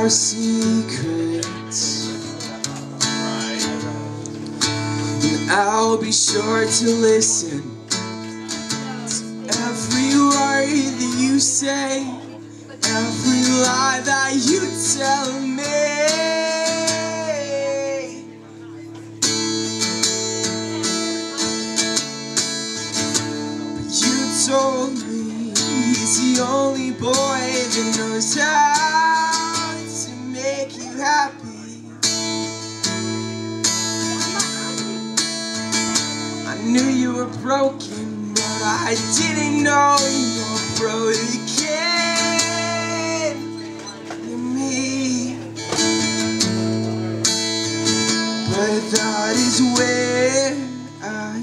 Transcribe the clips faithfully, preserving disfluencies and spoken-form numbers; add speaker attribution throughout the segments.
Speaker 1: our secrets, and I'll be sure to listen to every word that you say, every lie that you tell me. But you told me he's the only boy that knows how to make you happy. I knew you were broken, but I didn't know you were broken to me. But that is where I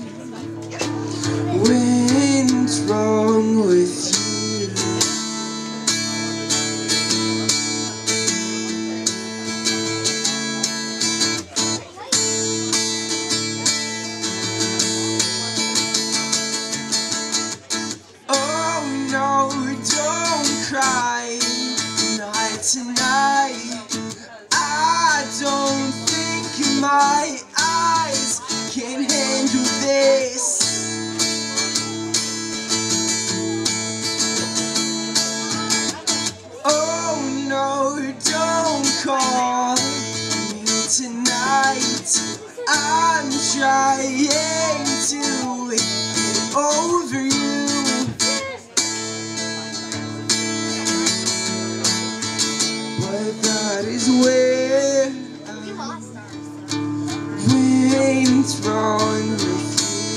Speaker 1: went wrong with you. No, don't cry, not tonight. I don't think my eyes can handle this. Oh no, don't call me tonight. I'm trying to get over you. But that is where I went wrong with you.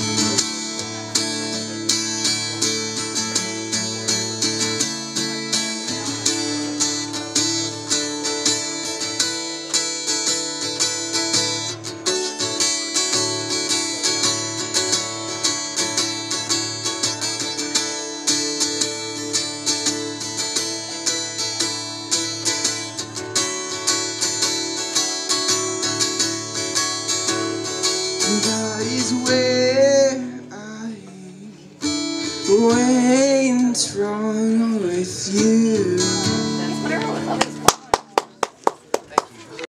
Speaker 1: That is where I went wrong with you.